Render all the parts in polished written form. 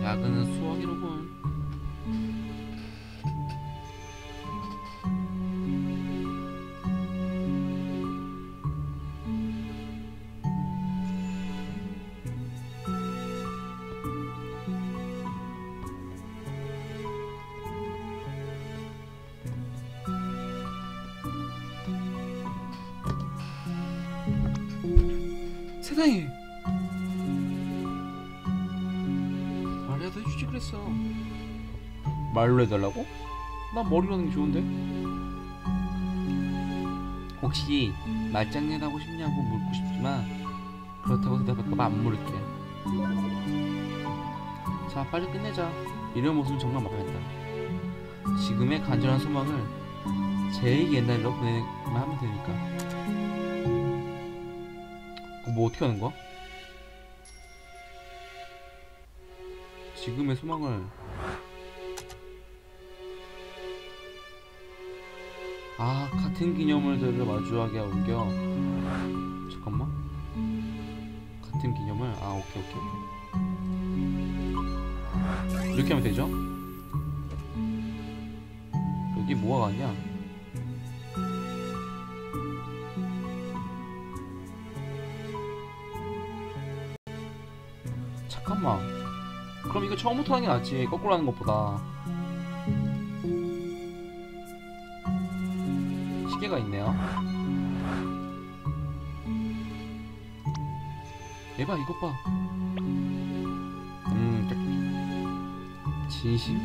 야근은 수학이로군. 세상에! 말이라도 해주지 그랬어. 말로 해달라고? 난 머리로 하는 게 좋은데? 혹시 말장난 하고 싶냐고 묻고 싶지만 그렇다고 대답할까봐 안 물을게. 자, 빨리 끝내자. 이런 모습은 정말 마음에 다. 지금의 간절한 소망을 제일 옛날로 보내기만 하면 되니까. 뭐 어떻게 하는 거야? 지금의 소망을 같은 기념물들을 마주하게 옮겨. 잠깐만. 같은 기념을 오케이. 이렇게 하면 되죠? 여기 뭐가 가냐? 잠깐만. 그럼 이거 처음부터 하는 게 낫지, 거꾸로 하는 것보다. 시계가 있네요. 에바 이것 봐. 진심?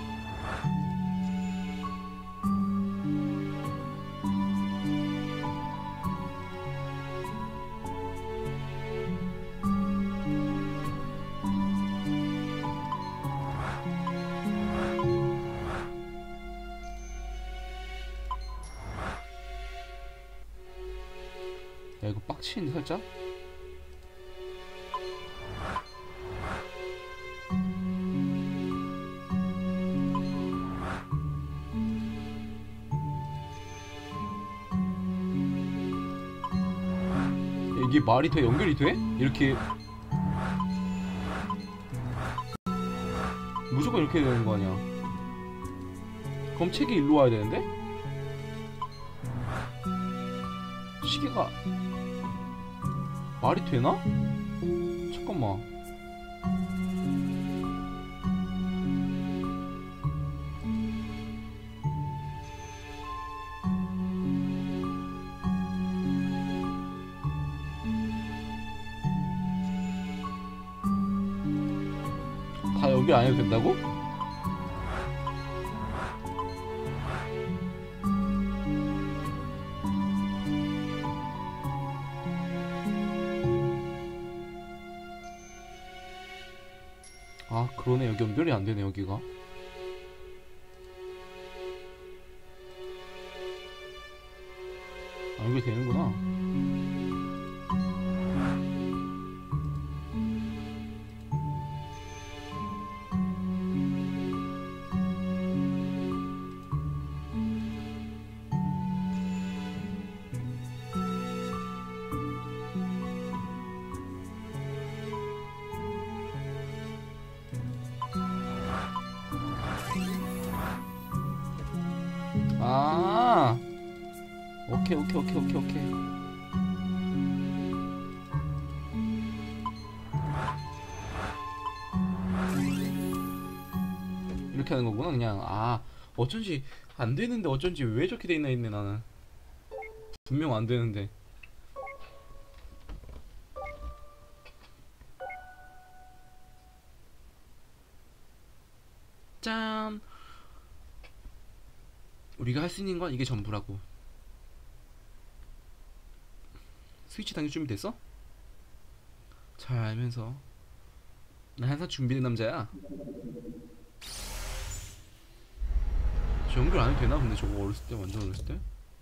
야, 이거 빡치는데 살짝? 이게 말이 돼? 연결이 돼? 이렇게 무조건 이렇게 되는 거 아니야? 그럼 책이 일로 와야 되는데? 시계가 말이 되나? 잠깐만. 다 연결 안 해도 된다고? 그러네. 여기 연결이 안 되네, 여기가. 연결이 되는구나. 오케이. 이렇게 하는 거구나. 그냥 어쩐지 안 되는데 어쩐지 왜 저렇게 돼 있나 했네. 나는 분명 안 되는데. 짠. 우리가 할 수 있는 건 이게 전부라고. 스위치 당길 준비됐어? 잘 알면서 난 항상 준비된 남자야. 저 연결 안 해도 되나? 근데 저거 어렸을 때, 완전 어렸을 때?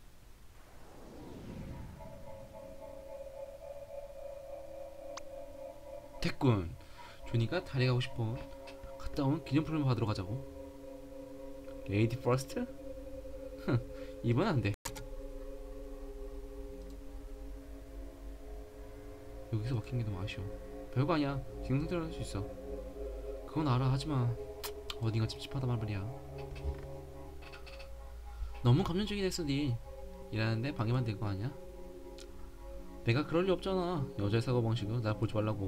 됐군. 조니가 다리 가고 싶어. 갔다 온 기념품을 받으러 가자고. 레이디 퍼스트? 이번 안 돼. 여기서 막힌 게 너무 아쉬워. 별거 아니야. 지금 상태로 할 수 있어. 그건 알아. 하지만 어딘가 찝찝하단 말이야. 너무 감정적이 됐어 니. 일하는데 방해만 될 거 아니야? 내가 그럴 리 없잖아. 여자의 사고방식은 나 보지 말라고.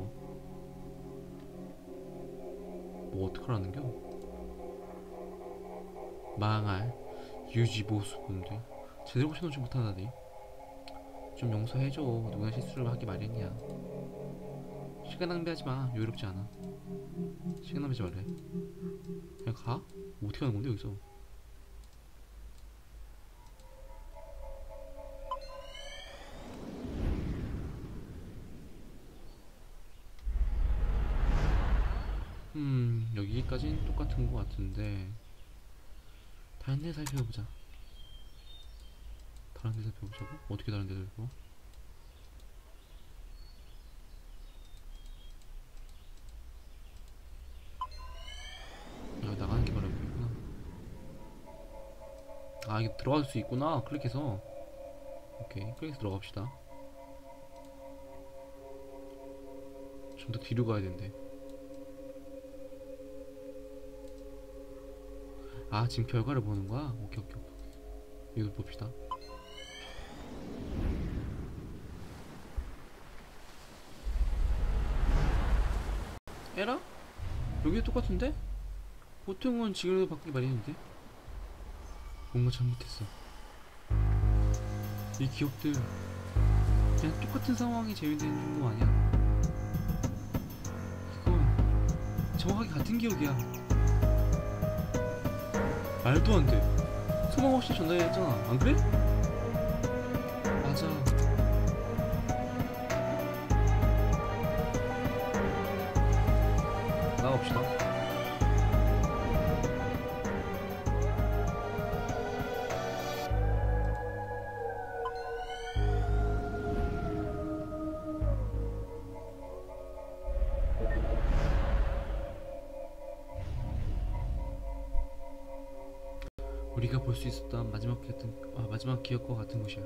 뭐 어떡하라는겨? 망할 유지보수분들 제대로 고쳐놓지 못하다니. 좀 용서해줘. 누구나 실수를 하기 마련이야. 시간 낭비하지마. 여유롭지 않아. 시간 낭비하지 말래. 그냥 가? 뭐 어떻게 하는 건데 여기서? 여기까진 똑같은 것 같은데 다른 데 살펴보자. 다른 데 살펴보자고? 어떻게 다른 데 살펴봐? 여기 나가는 게 바로 여기구나. 아 이게 들어갈 수 있구나. 클릭해서. 오케이 클릭해서 들어갑시다. 좀 더 뒤로 가야 된대. 아 지금 결과를 보는 거야? 오케이 오케이 오케이. 이거 봅시다. 에라? 여기 똑같은데? 보통은 지금도 바뀌기 마련인데? 뭔가 잘못했어. 이 기억들 그냥 똑같은 상황이 재현되는 정도 아니야? 이건 정확하게 같은 기억이야. 말도 안 돼. 소망 없이 전달했잖아. 안 그래? 맞아. 나가봅시다. 우리가 볼 수 있었던 마지막 기억과 같은 곳이야.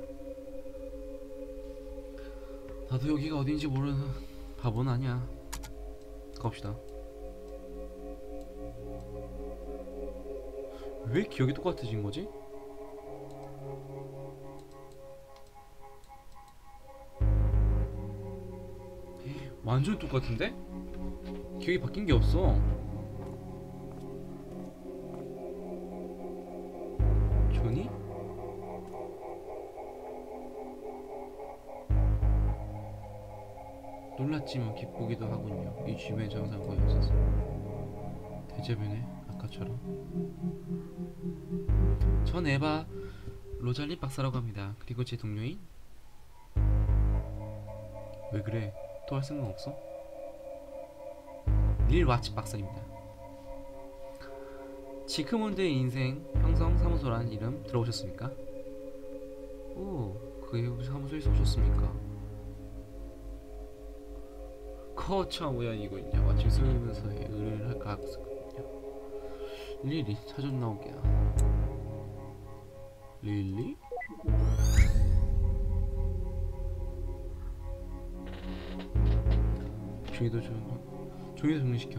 나도 여기가 어딘지 모르는 바보는 아니야. 가봅시다. 왜 기억이 똑같아진 거지? 완전 똑같은데? 기억이 바뀐 게 없어. 조니? 놀랐지만 기쁘기도 하군요. 이 주변에 정상 거의 없었어. 대저변에 아까처럼. 전 에바 로잘린 박사라고 합니다. 그리고 제 동료인? 왜 그래? 또 할 생각 없어? 닐 와치 박사입니다. 지크문드의 인생 형성 사무소라는 이름 들어보셨습니까? 오, 그게 사무소에서 오셨습니까? 거참 우연이고 있냐. 마침 쓰면서의 의뢰를 할까 했었거든요. 릴리 자주 나오게야. 릴리? 종이도 정리시켜.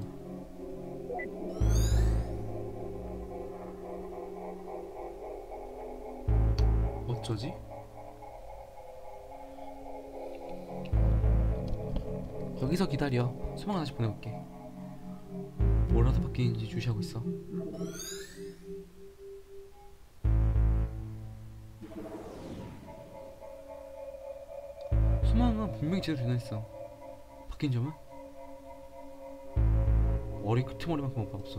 어쩌지? 여기서 기다려. 소망 하나씩 보내볼게. 뭐라도 바뀌는지 주시하고 있어. 소망은 분명히 제대로 변했어. 바뀐 점은? 머리 끄트머리만큼 없어.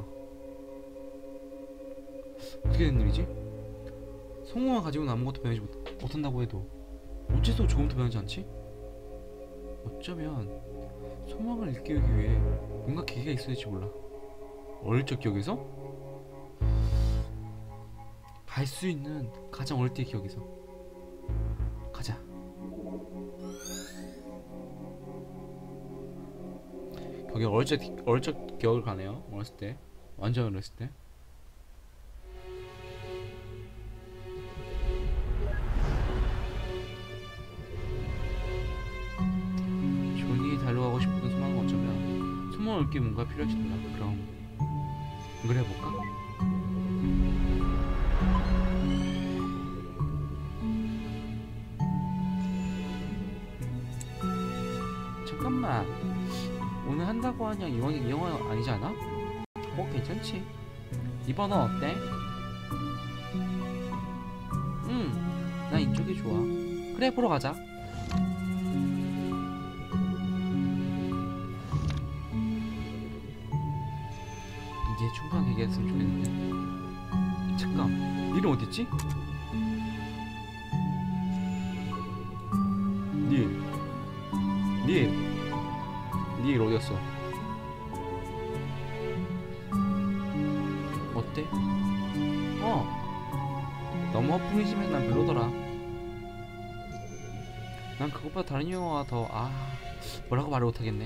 어떻게 된 일이지? 성공만 가지고는 아무것도 변하지 못한다고 해도 어째서 조금도 변하지 않지? 어쩌면 소망을 일깨우기 위해 뭔가 계기가 있어야지 몰라. 어릴 적 기억에서? 갈 수 있는 가장 어릴 때의 기억에서 가자. 거기 어릴 적 기억을 가네요. 어렸을 때, 완전 어렸을 때. 존이 달려가고 싶은 소망은 어쩌면 소망을 얻기 뭔가 필요할지도 몰라. 그럼 그래 볼까? 잠깐만. 오늘 한다고 하냐 이 영화 아니지 않아? 괜찮지. 이번은 어때? 난 이쪽이 좋아. 그래 보러 가자. 이제 충분하게 얘기했으면 좋겠는데. 잠깐, 닐은 어딨지? 닐 어디였어? 어때? 너무 허풍이 심해서 난 별로더라. 난 그것보다 다른 영화가 더 뭐라고 말을 못하겠네.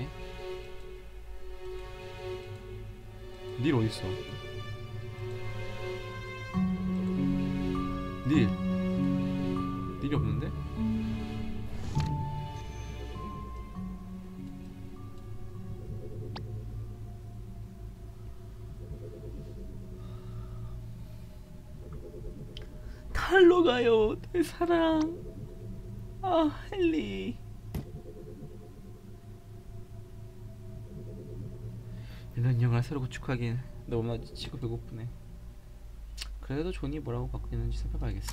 닐 어딨어? 닐이 없는데? 달러 가요 내 사랑. 헨리. 이런 영화를 새로 구축하기엔 너무나 지치고 배고프네. 그래도 존이 뭐라고 바뀌는지 살펴봐야겠어.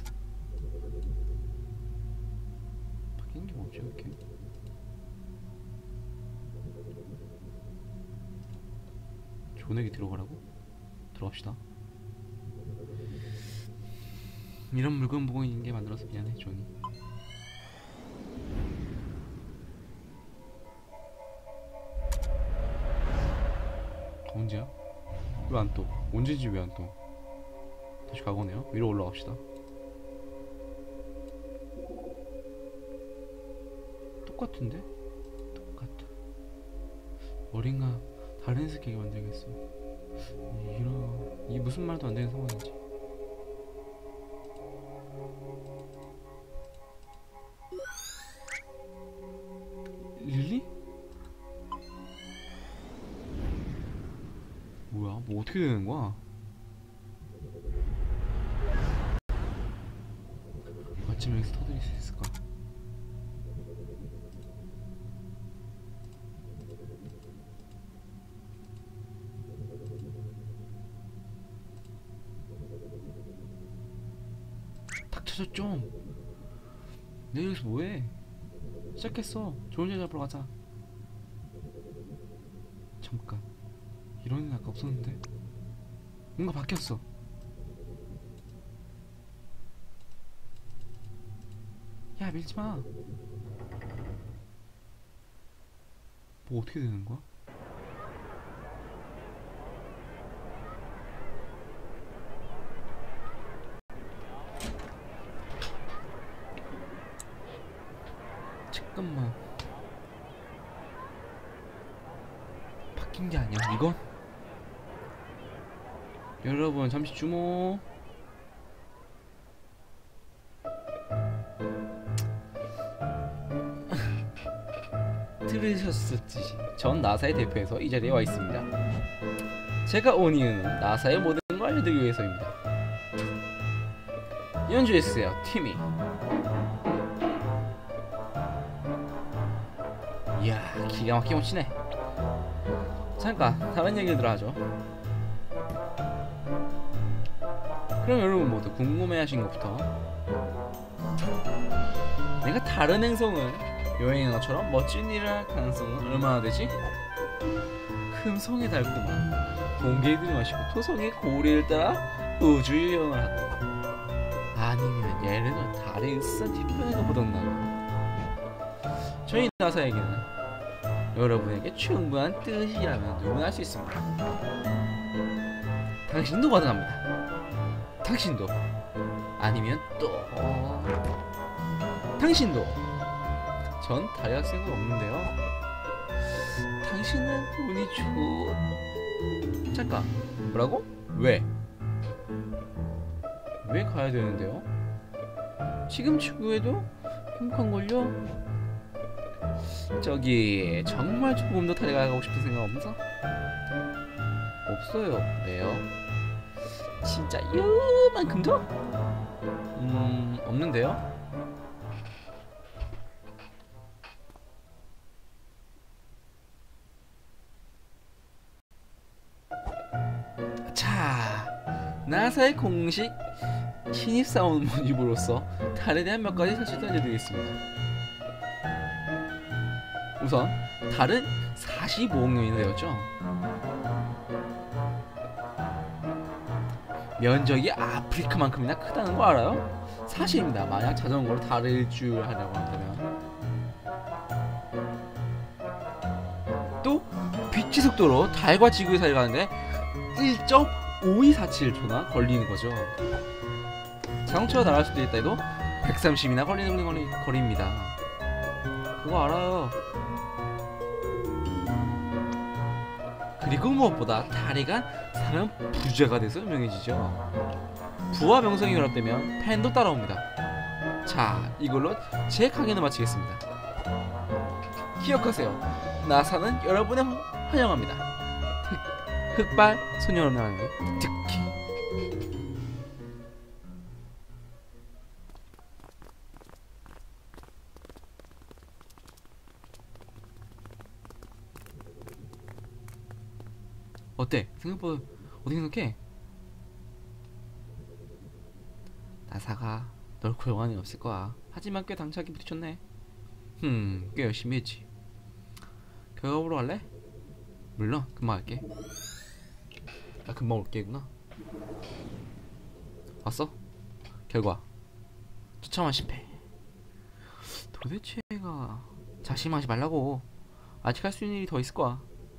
바뀌는 게 뭐지 이렇게? 존에게 들어가라고? 들어갑시다. 이런 물건 보고 있는 게 만들어서 미안해 존이. 언제야? 왜 안 떠? 언제지 왜 안 떠? 다시 가거네요. 위로 올라갑시다. 똑같은데? 똑같아. 어딘가 다른 색깔이 만들겠어. 이게 무슨 말도 안 되는 상황이지. 릴리? 뭐야? 뭐 어떻게 되는 거야? 마침 여기서 터뜨릴 수 있을까? 닥쳐져 좀! 내 여기서 뭐해? 시작했어. 좋은 여자 잡으러 가자. 잠깐. 이런 애는 아까 없었는데? 뭔가 바뀌었어. 야 밀지마. 뭐 어떻게 되는 거야? 잠깐만. 바뀐 게 아니야 이건? 여러분 잠시 주목. 들으셨을지 전 나사의 대표에서 이 자리에 와 있습니다. 제가 온 이유는 나사의 모든 걸 알려드리기 위해서입니다. 연주해주세요 티미. 이야 기가 막히게 멋지네. 잠깐 다른 얘기를 들어하죠. 그럼 여러분 모두 궁금해하신 것부터 내가 다른 행성을 여행한 것처럼 멋진 일을 할 가능성은 얼마나 되지? 금성의 달콤한 공기를 마시고 토성의 고리를 따라 우주 여행을 하고 아니면 예를 들어 달의 으스스한 뒤편에서 보던가. 저희 나사에게는 여러분에게 충분한 뜻이라면 누구나 할 수 있습니다. 당신도 가능합니다. 당신도 아니면 또 당신도. 전 다이아 생각 없는데요. 당신은 운이 잠깐 뭐라고? 왜 가야 되는데요? 지금 추구해도 행복한걸요? 저기 정말 조금 더 달에 가고 싶은 생각 없어? 없어요. 왜요? 진짜 요만큼도? 없는데요? 자, 나사의 공식 신입사원 모집으로서 달에 대한 몇 가지 사실을 알려드리겠습니다. 우선 달은 45억 년이나 되었죠. 면적이 아프리카만큼이나 크다는 거 알아요? 사실입니다. 만약 자전거로 달을 일주하려고 한다면. 또 빛의 속도로 달과 지구의 사이를 가는데 1.5247초나 걸리는 거죠. 자동차가 날아갈 수도 있다 해도 130이나 걸리는 거리입니다. 그거 알아요. 그리고 무엇보다 달에가 사람 부자가 돼서 유명해지죠. 부와 명성이 결합되면 팬도 따라옵니다. 자, 이걸로 제 강연을 마치겠습니다. 기억하세요. 나사는 여러분의 환영합니다. 흑발 소녀라는 특히. 어때? 생각보다 어떻게 생각해? 나사가 널 고용한 일 없을 거야. 하지만 꽤 당차게 부딪혔네. 꽤 열심히 했지. 결과 보러 갈래? 물론 금방 갈게. 나 금방 올게구나. 왔어? 결과 처참한 실패. 도대체 얘가 자신하지 말라고. 아직 할 수 있는 일이 더 있을 거야.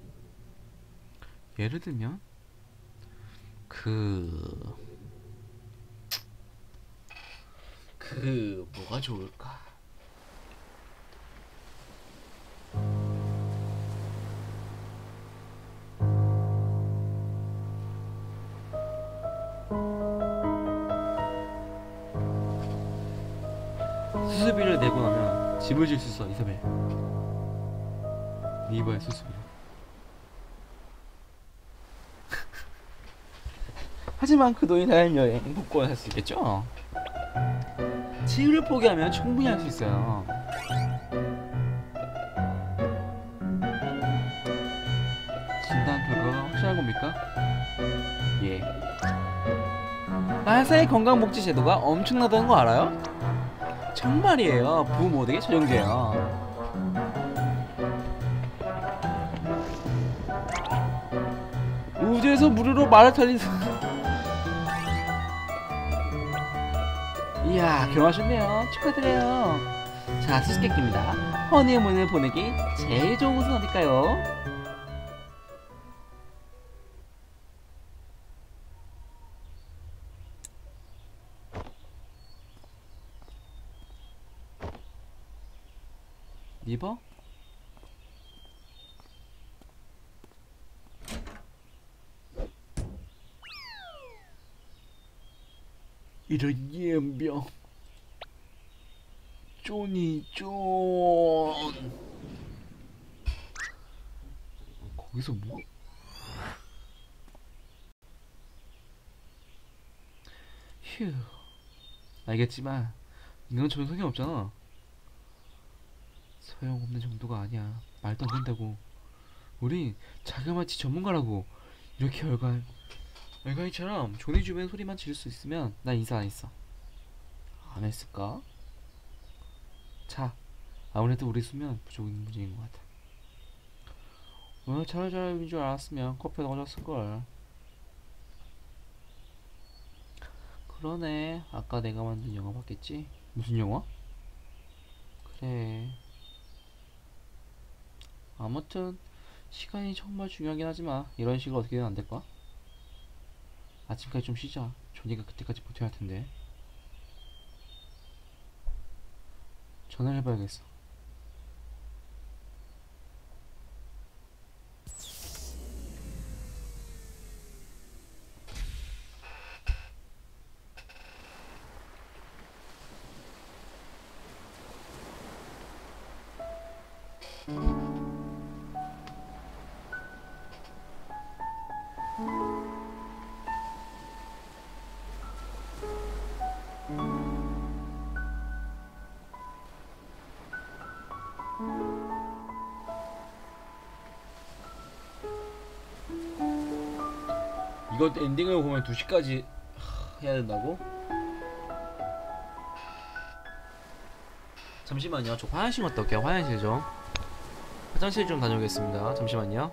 예를 들면 뭐가 좋을까? 수수비를 내고 나면 집을 질 수 있어, 이사벨. 리버의 수수비. 하지만 그 돈이 다른 여행 복권을 살 수 있겠죠? 치유를 포기하면 충분히 할 수 있어요. 진단 결과가 확실한 겁니까? 예. 나사의 건강복지 제도가 엄청나다는 거 알아요? 정말이에요. 부모 모두에게 적용돼요. 우주에서 무료로 말을 탈린 이야, 결혼하셨네요. 축하드려요. 자, 수수께끼입니다. 허니문을 보내기 제일 좋은 곳은 어딜까요? 리버? 이런 예병 쪼니 쫀. 거기서 뭐? 휴. 알겠지만 이건 전혀 소용없잖아. 소용없는 정도가 아니야. 말도 안 된다고. 우리 자그마치 전문가라고. 이렇게 얼간이처럼 종이 주변 소리만 지를 수 있으면 난 인사 안 했어. 안 했을까? 자, 아무래도 우리 수면 부족인 문제인 것 같아. 오늘 차례자인 줄 알았으면 커피가 넣어줬을걸. 그러네. 아까 내가 만든 영화 봤겠지? 무슨 영화? 그래. 아무튼 시간이 정말 중요하긴 하지만 이런 식으로 어떻게든 안 될까? 아침까지 좀 쉬자. 조니가 그때까지 버텨야 할 텐데. 전화를 해봐야겠어. 이거 엔딩을 보면 2시까지 해야 된다고? 잠시만요. 저 화장실 갔다 올게요. 화장실 좀. 화장실 좀 다녀오겠습니다. 잠시만요.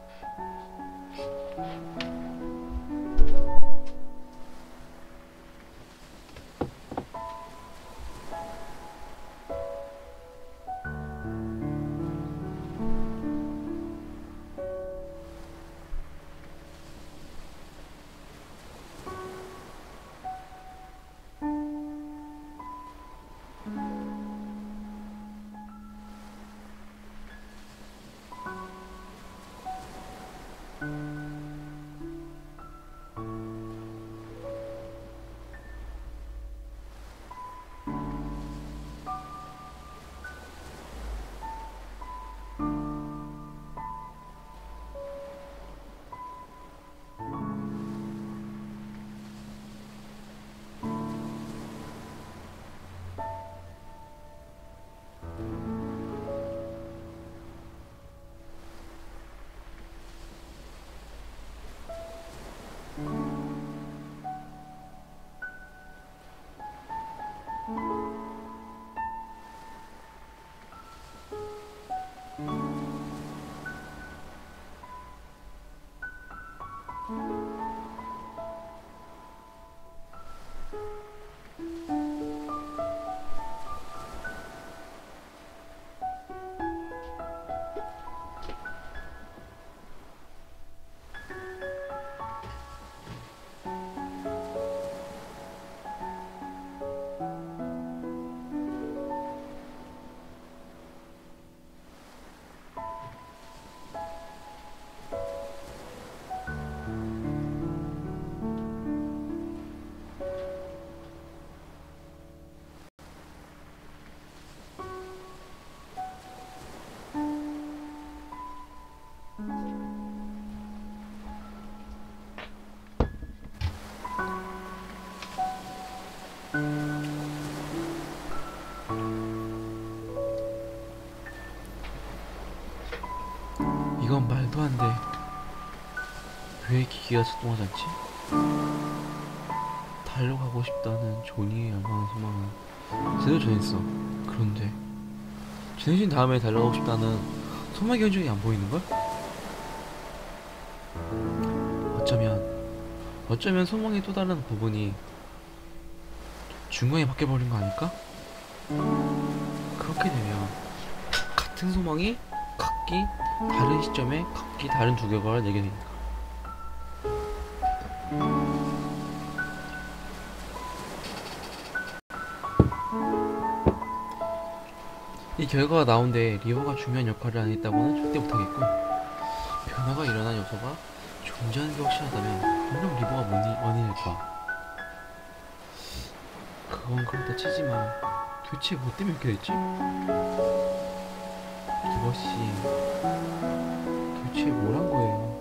이건 말도 안 돼. 왜 기계가 작동하지 않지? 달려가고 싶다는 조니의 열망한 소망은 제대로 전했어. 그런데 전해진 다음에 달려가고 싶다는 소망의 흔적이 안 보이는걸? 어쩌면 소망의 또 다른 부분이 중간에 바뀌어버린 거 아닐까? 그렇게 되면 같은 소망이 각기 다른 시점에 각기 다른 두 결과를 내게 되니까. 이 결과가 나온데 리버가 중요한 역할을 안 했다고는 절대 못하겠군. 변화가 일어난 요소가 존재하는 게 확실하다면 분명 리버가 원인일까. 그건 그렇다 치지만 도대체 뭐 때문에 이렇게 됐지? 이것이 도대체 뭘 한 거예요?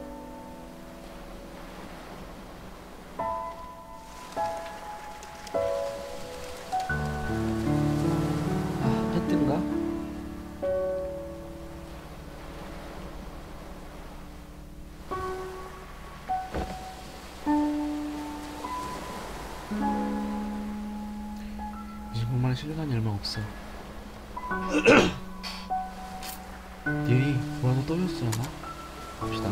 아, 했던가? 이제 정말 시간이 얼마 없어. 얘이 뭐라도 떠올렸으려나? 봅시다.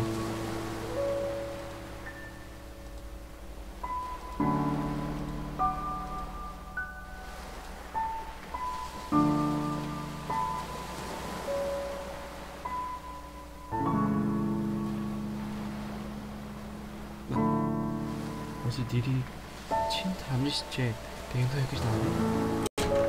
어제 닐이 친타 암시 시체 내용서 여기서 나오네.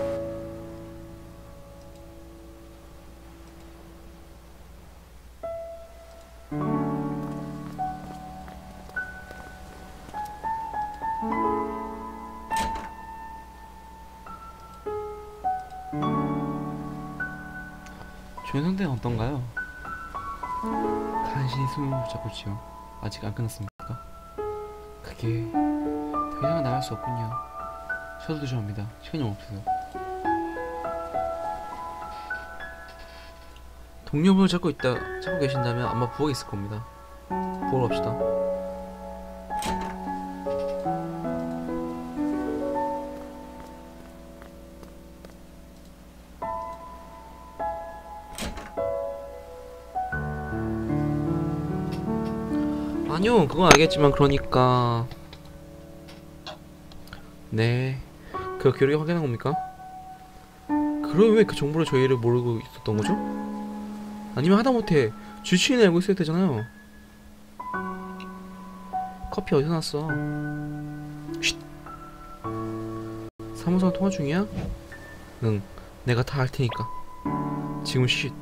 조연 상태는 어떤가요? 간신히 숨을 붙잡고 있지요. 아직 안 끝났습니까? 그게 더 이상은 나갈 수 없군요. 저도 죄송합니다. 시간이 없어요. 동료분을 찾고 계신다면 아마 부엌에 있을 겁니다. 보러 갑시다. 아니요, 그건 알겠지만 그러니까 네, 그 기록이 확인한 겁니까? 그럼 왜 그 정보를 저희를 모르고 있었던 거죠? 아니면 하다못해 주치인이 알고 있어야 되잖아요. 커피 어디서 났어? 쉿. 사무소랑 통화 중이야? 응, 내가 다 할 테니까. 지금 쉿.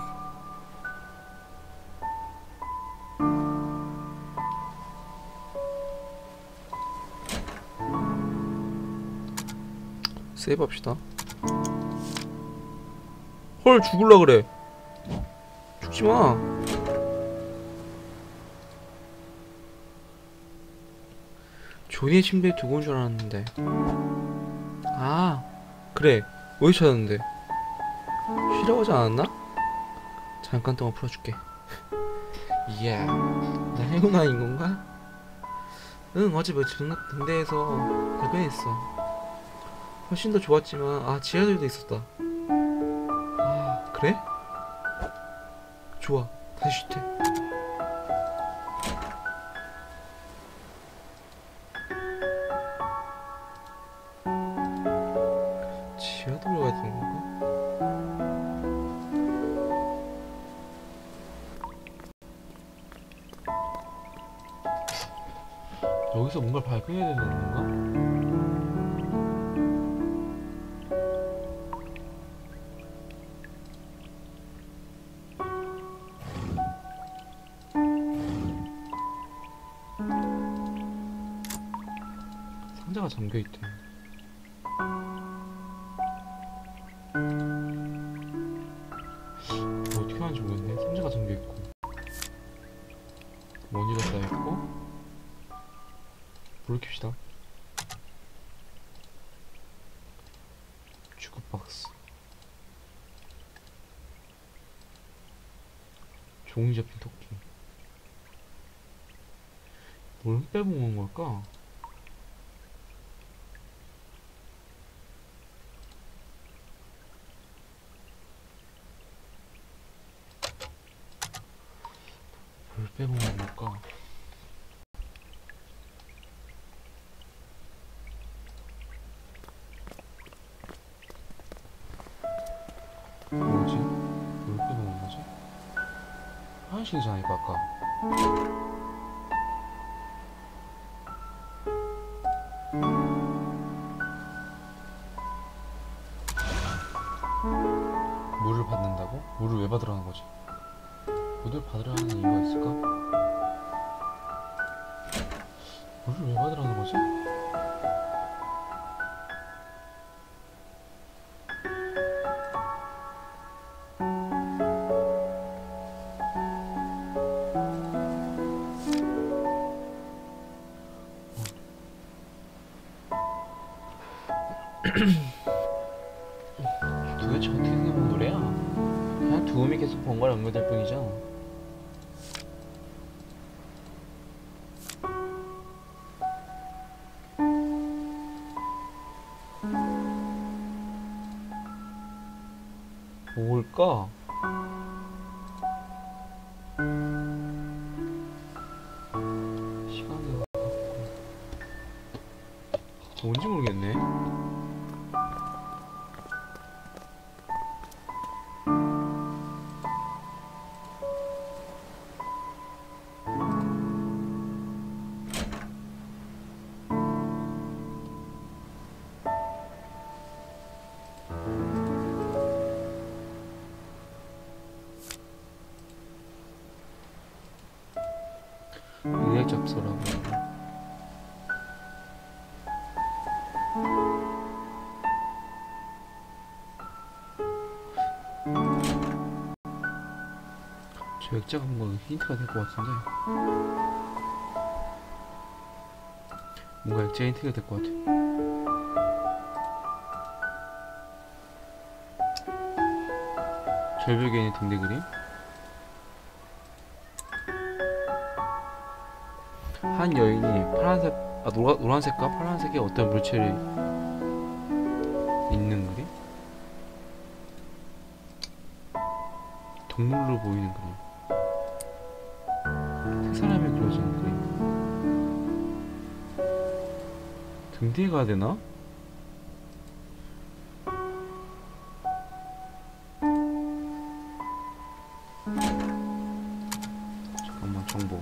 세이브 합시다. 헐, 죽을라 그래. 죽지마. 조니의 침대에 두고 온 줄 알았는데. 아, 그래. 어디 찾았는데? 쉬라고 하지 않았나? 잠깐 동안 풀어줄게. 이야, 나 행운아인 건가? 응, 어제 뭐 등대에서 발견했어. 훨씬 더 좋았지만, 아, 지하들도 있었다. 아, 그래? 좋아, 다시 쉴게. 지하들로 가야 되는 건가? 여기서 뭔가를 발견해야 되는 건가? 상자가 잠겨있대. 어떻게 하는지 모르겠네. 상자가 잠겨있고 머니가 쌓여있고. 불을 켭시다. 주크박스, 종이 잡힌 토끼. 뭘 빼먹은 걸까? 뭘 빼먹은 걸까? 뭐지? 뭘 빼먹은 거지? 화장실이잖아 이거 아까. 물을 받는다고? 물을 왜 받으라는 거지? 물을 받으라는 이유가 있을까? 물을 왜 받으라는 거지? 도대체 어떻게 생각한 노래야? 그냥 두음이 계속 번갈아 연결될 뿐이죠. 뭘까? 시간이 뭔지 모르겠네. 의학 잡서라고. 저 액자가 뭔가 힌트가 될 것 같은데. 뭔가 액자 힌트가 될 것 같아. 절벽에 있는 등대 그림. 한 여인이 파란색, 노란색과 파란색의 어떤 물체를 있는 그림? 동물로 보이는 그림. 세 사람이 그려진 그림. 등 뒤에 가야 되나? 잠깐만, 정보.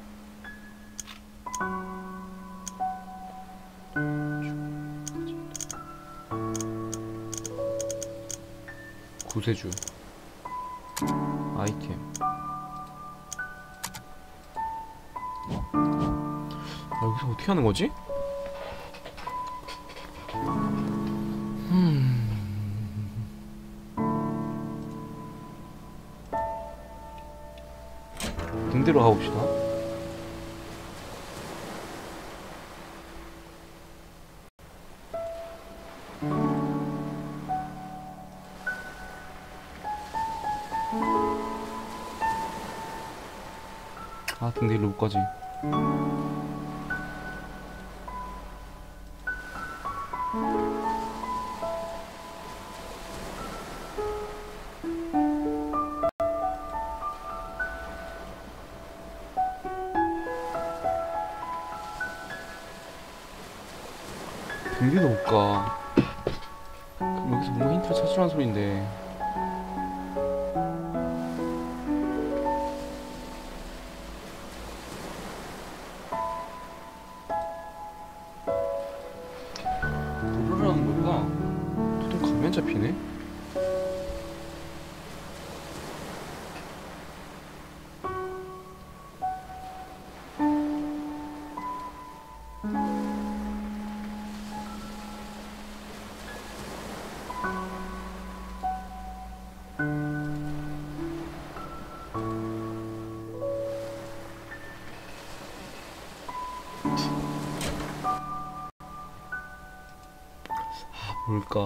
구세주. 아이템. 여기서 어떻게 하는 거지? 등대로 가봅시다. 아, 등대로 못 가지. 등대도 못 가. 그럼 여기서 뭔가 힌트를 찾으라는 소린데. 뭐라는 걸까? 보통 가면 잡히네? 뭘까?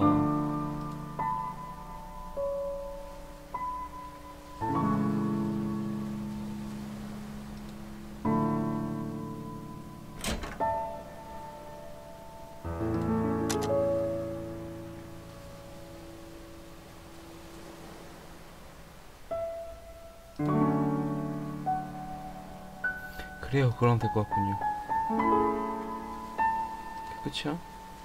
그래요, 그럼 될 것 같군요. 끝이야?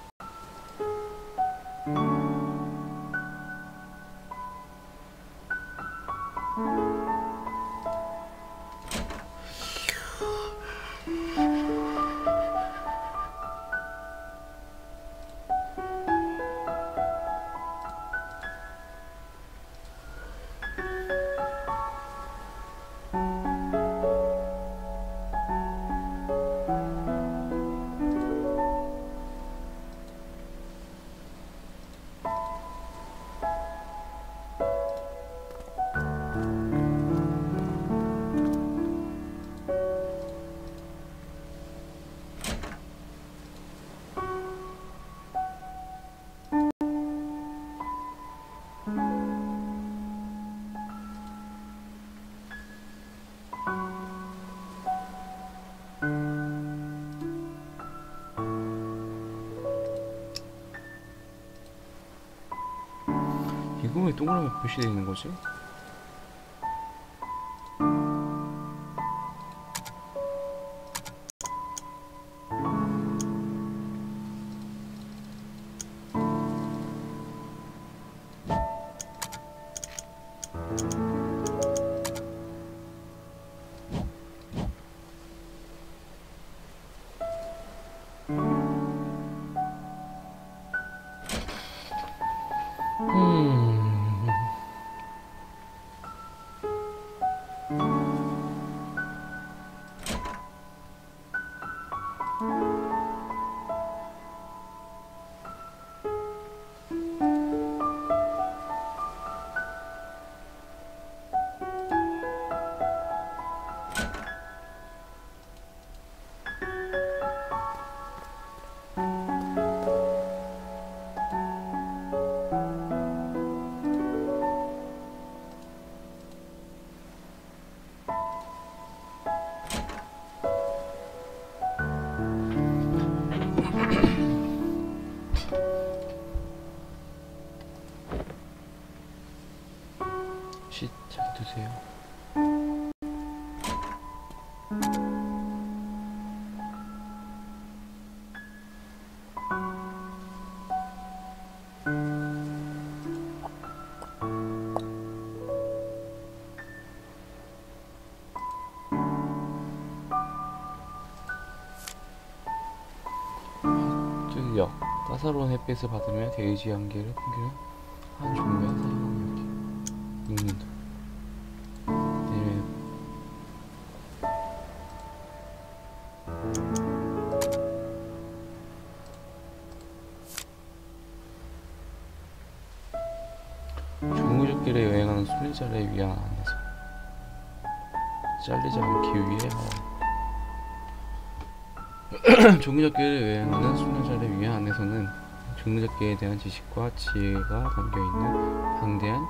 이거 왜 동그라미 표시되어 있는 거지? 시작 두세요. 따사로운 햇빛을 받으며 데이지 향기를 풍기는 한 종류의 사용하는 여기 읽는다. 네. 종우적길에 여행하는 순례자를 위한 안내서. 잘리지 않기 위해 종우적길을 여행하는 순례자를 위한 안내서는 종우적길에 대한 지식과 지혜가 담겨있는 방대한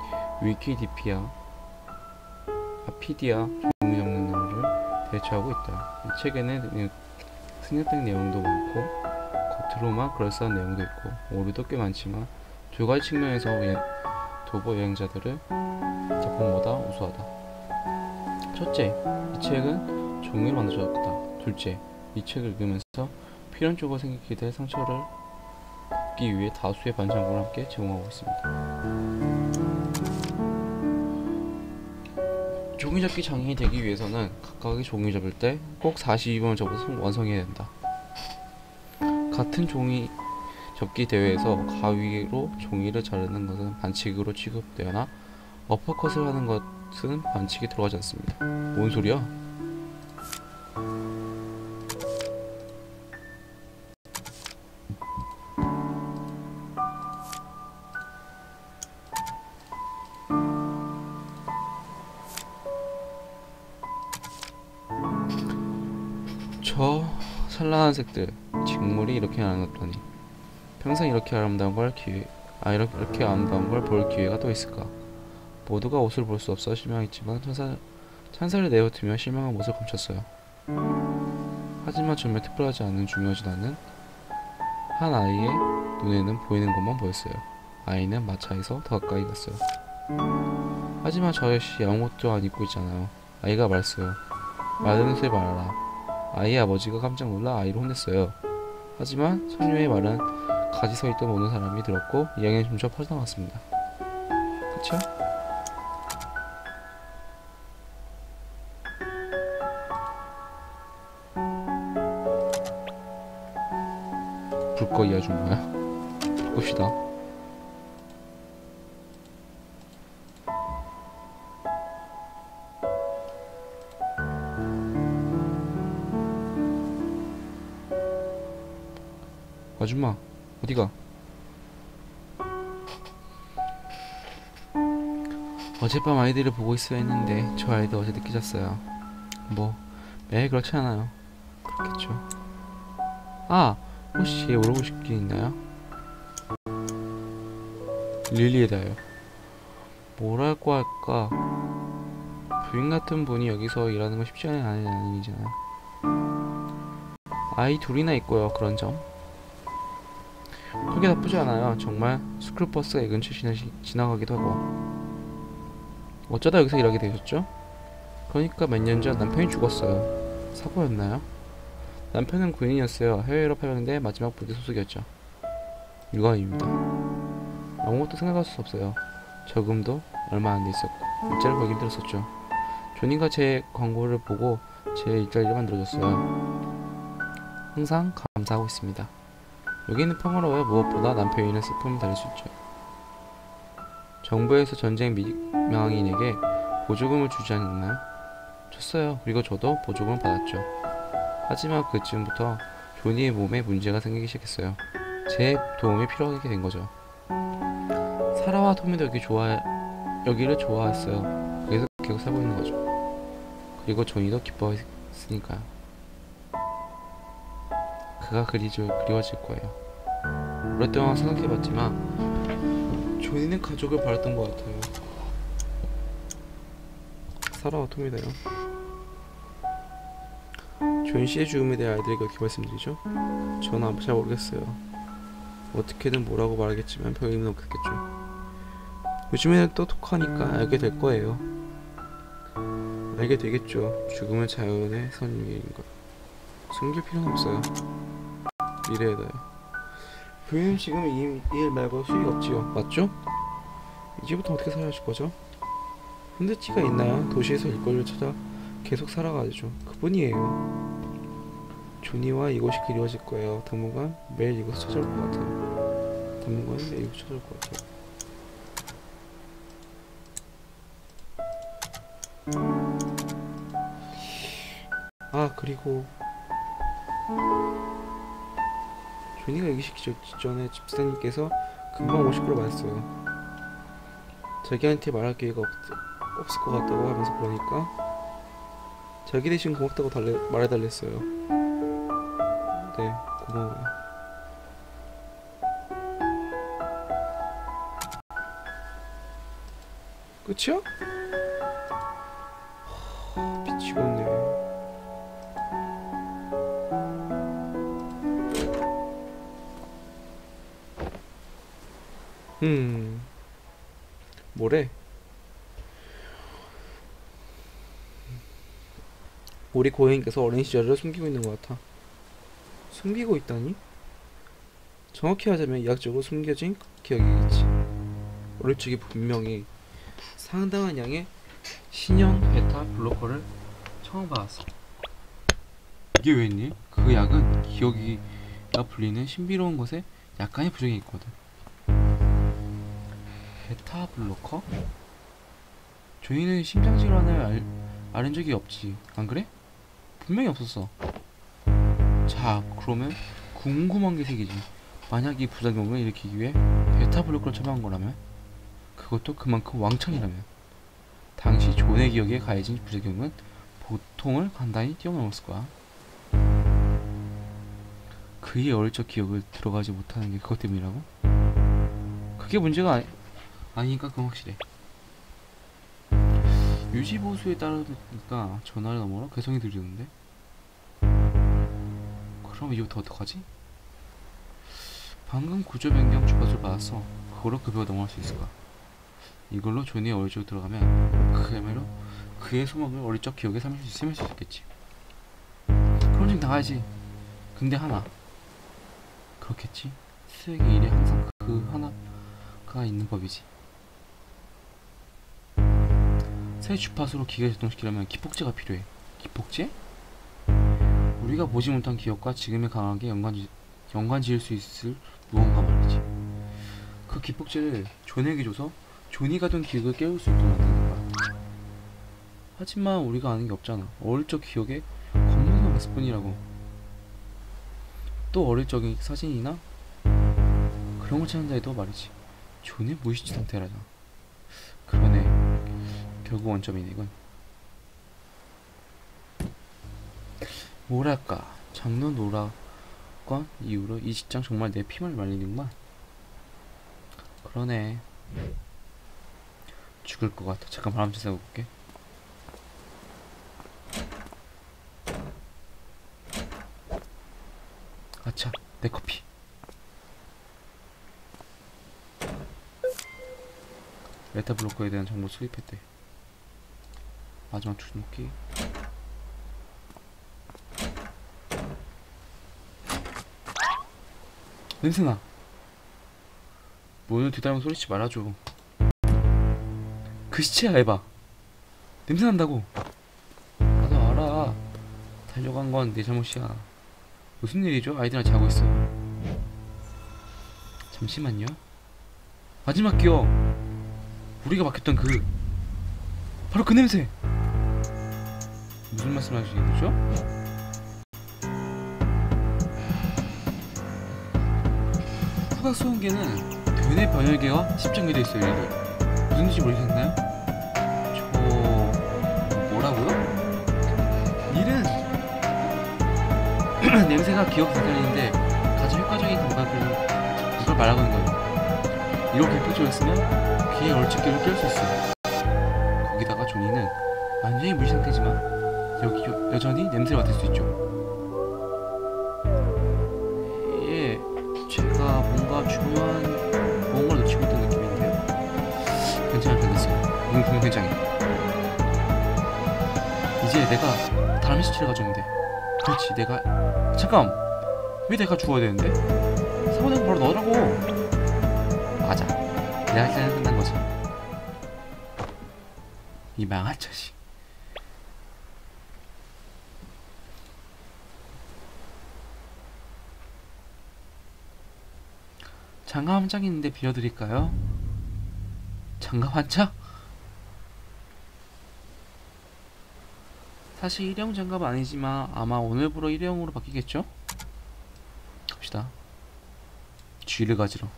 피디아 종우 적는나무를 대처하고 있다. 이 책에는 승려된 내용도 많고 겉으로만 그럴싸한 내용도 있고 오류도 꽤 많지만 두 가지 측면에서 도보 여행자들을 작품보다 우수하다. 첫째, 이 책은 종이로 만들어졌다. 둘째, 이 책을 읽으면서 필연적으로 생기게 될 상처를 덮기 위해 다수의 반창고를 함께 제공하고 있습니다. 종이접기 장인이 되기 위해서는 각각의 종이 접을 때 꼭 42번을 접어서 완성해야 된다. 같은 종이 접기 대회에서 가위로 종이를 자르는 것은 반칙으로 취급되거나 어퍼컷을 하는 것은 반칙에 들어가지 않습니다. 뭔 소리야? 저 찬란한 색들, 직물이 이렇게 아름답다니. 평생 이렇게 아름다운 걸 볼 기회가 또 있을까? 모두가 옷을 볼 수 없어 실망했지만 찬사를 내어두며 실망한 못을 감췄어요. 하지만 정말 특별하지 않은 중요하지 않은 한 아이의 눈에는 보이는 것만 보였어요. 아이는 마차에서 더 가까이 갔어요. 하지만 저 아저씨 아무것도 안 입고 있잖아요. 아이가 말했어요. 말하는 소리 말아라. 아이의 아버지가 깜짝 놀라 아이를 혼냈어요. 하지만 소녀의 말은 같이 서 있던 모든 사람이 들었고 이야기는 점점 퍼져나갔습니다. 그쵸? 불꺼 이어준 거야? 봅시다. 아줌마 어디가? 어젯밤 아이들을 보고 있어야 했는데 저 아이도 어제 늦게 잤어요. 뭐 매일 그렇지 않아요. 그렇겠죠. 아! 혹시 물어보실 게 있나요? 릴리에 대하여 뭐랄고 할까, 부인 같은 분이 여기서 일하는 건 쉽지 않은 일이잖아요. 아이 둘이나 있고요. 그런 점 그게 나쁘지 않아요. 정말 스쿨버스가 이 근처 지나가기도 하고. 어쩌다 여기서 일하게 되셨죠? 그러니까 몇 년 전 남편이 죽었어요. 사고였나요? 남편은 군인이었어요. 해외 유럽 해병대 마지막 부대 소속이었죠. 육아입니다. 아무것도 생각할 수 없어요. 저금도 얼마 안 돼 있었고 일자를 구하기 힘들었었죠. 조니가 제 광고를 보고 제 일자리를 만들어줬어요. 항상 감사하고 있습니다. 여기는 평화로워요. 무엇보다 남편이 있는 슬픔을 달랠 수 있죠. 정부에서 전쟁 민망인에게 보조금을 주지 않았나요? 줬어요. 그리고 저도 보조금을 받았죠. 하지만 그쯤부터 조니의 몸에 문제가 생기기 시작했어요. 제 도움이 필요하게 된 거죠. 사라와 토미도 여기를 좋아했어요. 그래서 계속 살고 있는 거죠. 그리고 조니도 기뻐했으니까요. 그가 그리워질 거예요. 오랫동안 생각해봤지만 조니는 가족을 바랐던 것 같아요. 사라와 토미다요. 존 씨의 죽음에 대해 아이들에게 어떻게 말씀드리죠? 전 잘 모르겠어요. 어떻게든 뭐라고 말하겠지만 별 의미는 없겠죠. 요즘에는 똑똑하니까 알게 될 거예요. 알게 되겠죠. 죽음은 자연의 선율인 걸. 숨길 필요는 없어요. 미래에다요. 부인은 지금 이 일 말고 수익이 없지요. 맞죠? 이제부터 어떻게 살아가실 거죠? 흔들티가 있나요? 도시에서 일거리를 찾아 계속 살아가죠. 그뿐이에요. 조니와 이곳이 그리워질 거예요. 당분간 매일 이곳을 찾아올 것 같아요. 담는 거는 이거 찾아올 것 같아요. 아, 그리고 조니가 얘기 시키기 전에 집사님께서 금방 오실 거로 말했어요. 자기한테 말할 기회가 없을 것 같다고 하면서 그러니까 자기 대신 고맙다고 말해달랬어요. 네, 고마워요. 끝이야? 미치겠네. 뭐래? 우리 고객님께서 어린 시절을 숨기고 있는 것 같아. 숨기고 있다니? 정확히 하자면 의학적으로 숨겨진 기억이겠지. 어릴 적에 분명히 상당한 양의 신형 베타 블로커를 처음 받았어. 이게 웬일? 그 약은 기억이가 불리는 신비로운 것에 약간의 부정이 있거든. 베타 블로커? 저희는 심장질환을 앓은 적이 없지, 안 그래? 분명히 없었어. 자, 그러면 궁금한 게 생기지. 만약 이 부작용을 일으키기 위해 베타 블로커를 처방한 거라면, 그것도 그만큼 왕창이라면, 당시 존의 기억에 가해진 부작용은 보통을 간단히 뛰어넘었을 거야. 그의 어릴 적 기억을 들어가지 못하는 게 그것 때문이라고? 그게 문제가 아니니까 그건 확실해. 유지보수에 따르니까 전화를 너머로 괴성이 들리는데? 그럼 이부터 어떡하지? 방금 구조 변경 주파수를 받았어. 그걸로 급여가 넘어갈 수 있을까? 이걸로 존의 어릴 적으로 들어가면 그야말로 그의 소망을 어릴 적 기억에 삼을 수 있겠지. 그럼 지금 나가야지. 근데 하나. 그렇겠지? 수액의 일에 항상 그 하나가 있는 법이지. 새 주파수로 기계를 작동시키려면 기폭제가 필요해. 기폭제? 우리가 보지 못한 기억과 지금에 강하게 연관 지을 수 있을 무언가 말이지. 그 기폭제를 존에게 줘서 존이 가던 기억을 깨울 수 있도록 만드는 거야. 하지만 우리가 아는 게 없잖아. 어릴 적 기억에 겉모습만 봤을 뿐이라고. 또 어릴 적의 사진이나 그런 걸 찾는다 해도 말이지. 존의 무의식 상태라잖아. 그러네. 결국 원점이네 이건. 뭐랄까, 장르 노라건 이후로 이 직장 정말 내 피만 말리는구만. 그러네. 죽을 것 같아. 잠깐 바람 좀 쐬고 올게. 아차, 내 커피. 베타 블로커에 대한 정보 수집했대. 마지막 주목기. 냄새나. 문을 뒤달면 소리치지 말아줘. 그 시체야, 에바. 냄새난다고. 나도 알아. 달려간 건 내 잘못이야. 무슨 일이죠? 아이들이랑 자고 있어요. 잠시만요. 마지막 기억. 우리가 맡겼던 바로 그 냄새. 무슨 말씀 하시는 거죠? 후각 소음계는 두뇌 변혈계와 십정계되어 있어요. 얘들 무슨 뜻인지 모르겠나요? 뭐라고요? 일은 냄새가 기억 생산인데 가장 효과적인 감각을 이걸 말하고 있는 거예요. 이걸 기폭적으로 쓰면 귀에 얼찍기를 깰 수 있어요. 거기다가 조니는 완전히 무시 상태지만 여전히 냄새를 맡을 수 있죠. 예, 제가 뭔가 중요한 무언가를 놓치고 있던 느낌인데요. 괜찮을 편 됐어요. 분명 굉장히. 이제 내가 다른 시체를 가져오는데. 그렇지, 내가 잠깐! 왜 내가 죽어야 되는데? 사모님 바로 넣으라고! 맞아. 내가 할 때는 끝난 거지. 이 망할 자식. 장갑 한 장 있는데 빌려드릴까요? 장갑 한 장? 사실 일회용 장갑은 아니지만 아마 오늘부로 일회용으로 바뀌겠죠? 갑시다. 쥐를 가지러.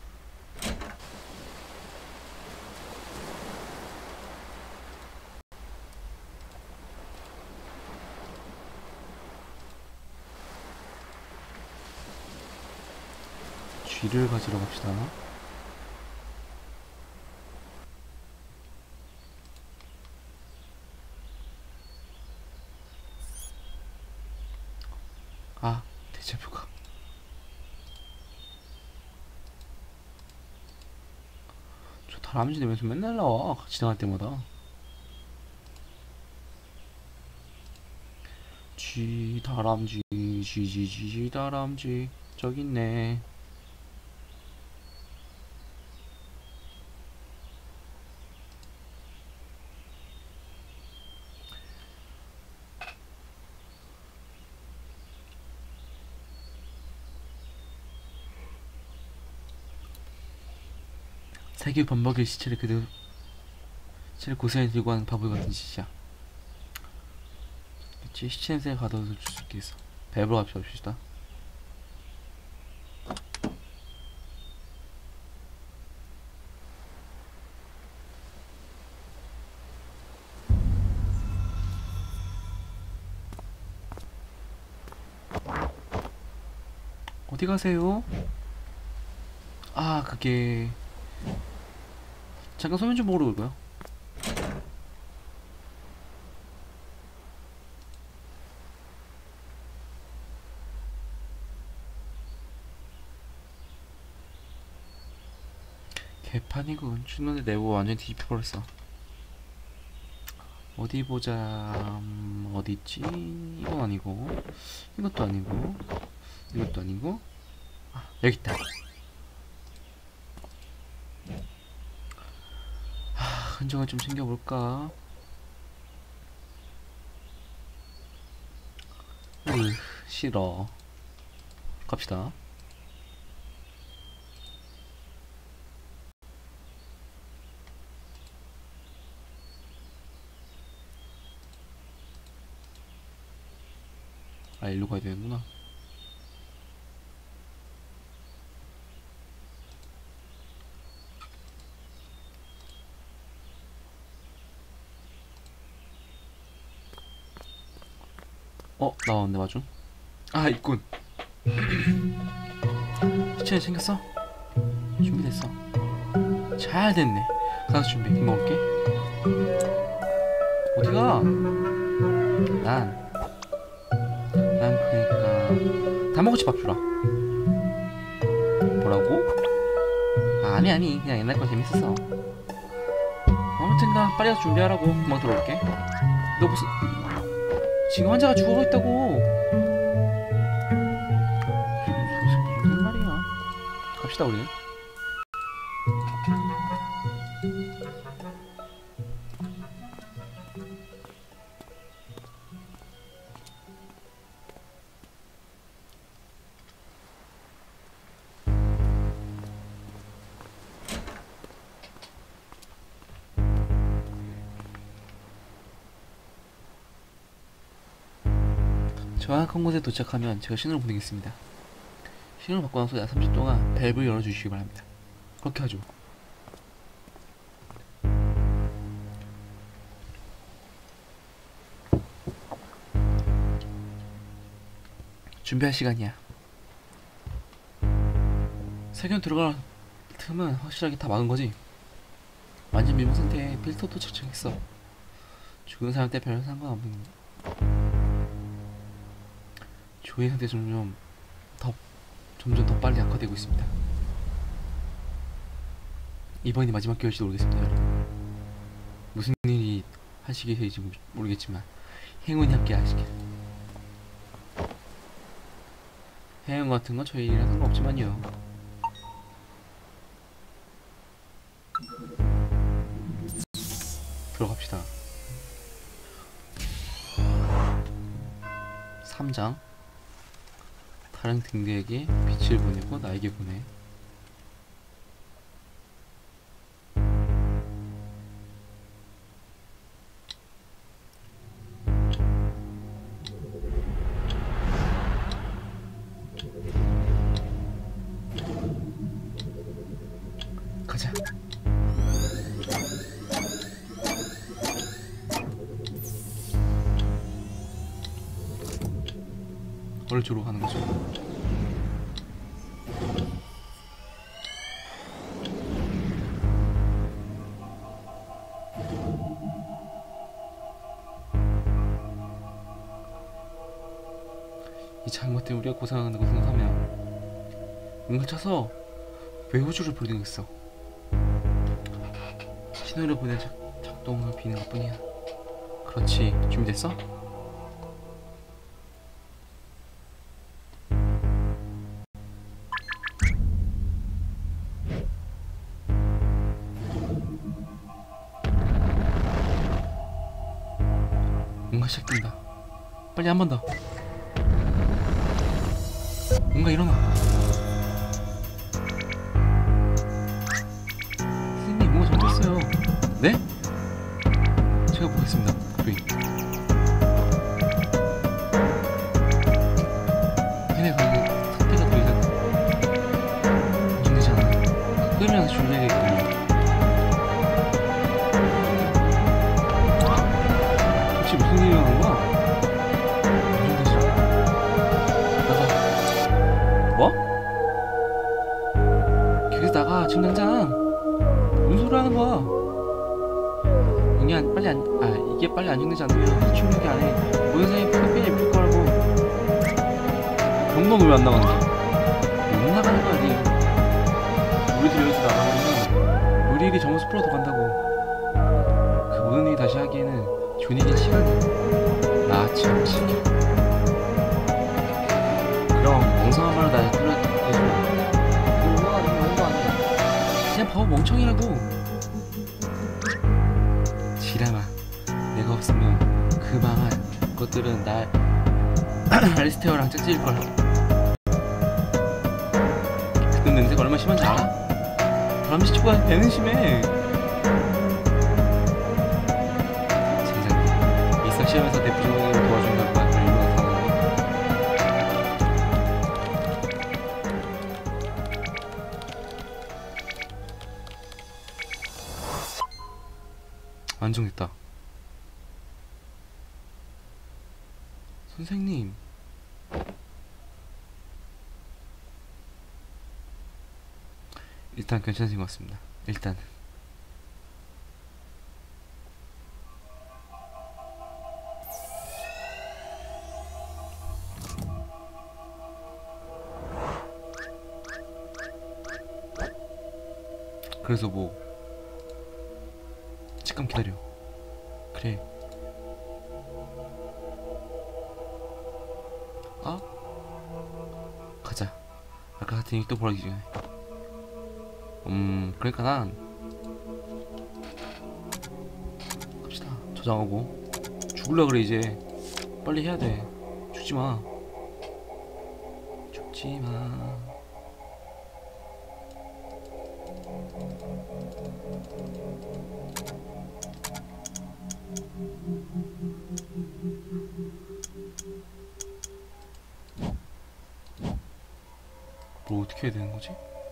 쥐를 가지러 갑시다. 아, 데자뷰가. 저 다람쥐 되면서 맨날 나와. 지나갈 때마다. 쥐 다람쥐 쥐 다람쥐 저기 있네. 세계 범벅의 시체를 그대로 시체를 고스란히 들고 가는 바보 같은 짓이야. 그치, 시체 냄새가 가둬서 줄 수 있겠어. 배부러 갑시다. 어디 가세요? 아, 그게 잠깐 소면 좀 먹으러 올까요? 개판이군. 죽는데 내부 완전히 뒤집혀버렸어. 어디 보자. 어디 있지? 이건 아니고, 이것도 아니고, 이것도 아니고. 아, 여기 있다. 흔적을 좀 챙겨볼까? 싫어. 갑시다. 아, 일로 가야 되는구나. 나왔네, 마중. 아, 있군. 시체는 챙겼어? 준비됐어. 잘 됐네. 가서 준비해. 김 먹을게. 어디가? 난 그니까 다 먹었지. 밥 주라. 뭐라고? 아, 아니 그냥 옛날 거 재밌었어. 아무튼가 빨리 가서 준비하라고. 금방 들어올게. 너 무슨 지금 환자가 죽어있다고. 무슨 말이야. 갑시다 우리. 정확한 곳에 도착하면 제가 신호를 보내겠습니다. 신호를 받고 나서 약 30초 동안 밸브를 열어주시기 바랍니다. 그렇게 하죠. 준비할 시간이야. 세균 들어갈 틈은 확실하게 다 막은 거지? 완전 밀봉 상태에 필터도 착착했어. 죽은 사람 때 별 상관없는. 조이 상태 점점 더 빨리 악화되고 있습니다. 이번이 마지막 기회일지도 모르겠습니다, 여러분. 무슨 일이 하시게 될지 모르겠지만 행운이 함께 하시길. 해양 같은 건 저희랑 상관없지만요. 들어갑시다. 3장. 다른 등대에게 빛을 보내고 나에게 보내. 가자. 어느 쪽으로 가는 거죠? 이 잘못 때문에 우리가 고생하는 거 생각하면 응을 쳐서 외호주를 불리겠어. 신호를 보내 작동을 비는 것 뿐이야. 그렇지. 준비됐어? 뭔가 시작된다. 빨리 한 번 더. 뭔가 일어나. 선생님, 뭔가 잘못했어요. 네? 제가 보겠습니다. 부인. 걔네 가게 상태가 더 이상 안정되지 않아. 끄면 줄여야겠군요. 도대체 무슨 일이 일어나는 거야? 뭐? 거기서 나가 지금 당장. 무슨 소리 하는 거야? 이게 빨리 안정되지 않으면 26일 안에 모든 사람이 피부편이 입힐 거라고. 그런 건 왜 안 나가는 거야? 못 나가는 거야 니. 우리들이 여기서 나가면 우리 일이 점점 숲으로 더 간다고. 그 모든 일이 다시 하기에는 존이긴 시간이 참 지켜. 그럼 엉성한 말로 날 끌어내지 마. 뭐가 아니야. 그냥 바보 멍청이라고. 지라마. 내가 없으면 그 망한 것들은 날 알리스테어랑 짝짓일걸. 그 냄새가 얼마나 심한지 알아? 바람씨 치고가 배는 심해. 세상에. 이사 시험에서 내 부정행위를 도와준다고 말 얼마나 당하는데. 안정됐다. 선생님. 일단 괜찮으신 것 같습니다. 일단 그래서 뭐 잠깐 기다려. 그래. 가자. 아까 같은 얘기 또 보라기 전에. 그러니까 난 갑시다. 저장하고. 죽을라 그래 이제. 빨리 해야 돼. 죽지마. 죽지마. 뭘 어떻게 해야 되는 거지?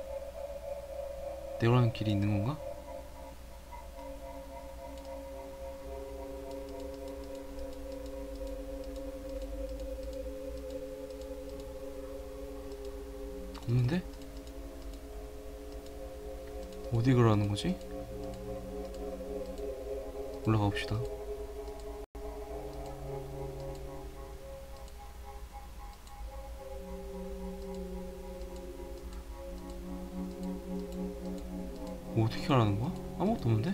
내려가는 길이 있는 건가? 없는데? 어디 가라는 거지? 올라가 봅시다. 어떻게 가라는 거야? 아무것도 없는데?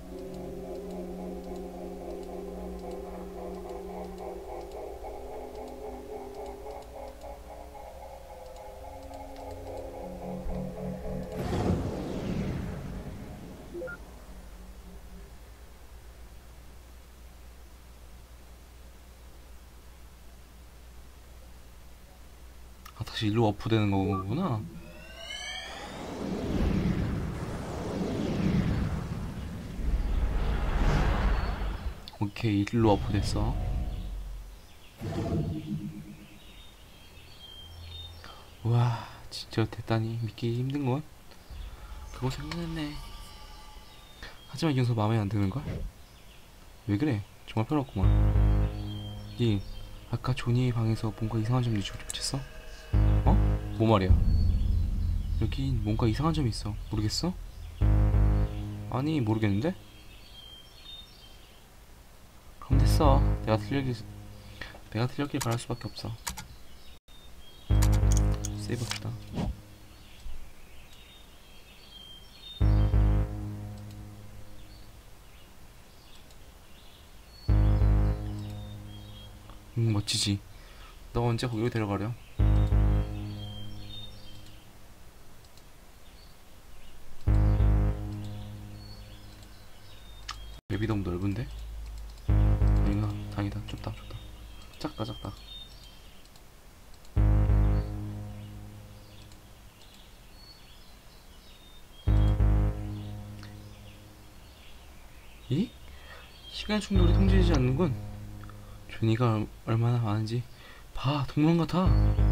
다시 일로 워프되는 거구나. 오케이, 일로 워프됐어. 우와, 진짜 됐다니. 믿기 힘든건. 그거 생각했네. 하지만 이 녀석 마음에 안 드는걸? 왜 그래? 정말 편없구만. 니 아까 조니의 방에서 뭔가 이상한 점 느꼈어? 어? 뭐 말이야? 여긴 뭔가 이상한 점이 있어. 모르겠어? 아니 모르겠는데? 그럼 됐어. 내가 틀렸길 바랄 수밖에 없어. 세이브합시다. 멋지지. 너 언제 거기로 데려가려? 맵이 너무 넓은데? 아닌가? 다행이다. 좁다. 작다. 이? 시간 충돌이 통제되지 않는군. 조니가 얼마나 많은지 봐. 동물 같아.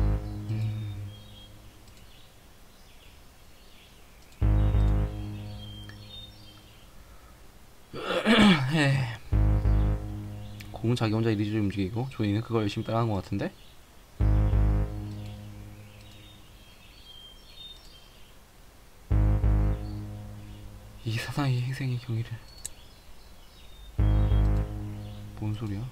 공은 자기 혼자 이리저리 움직이고 조니는 그걸 열심히 따라하는 것 같은데? 이 사나이 행생의 경위를. 뭔 소리야?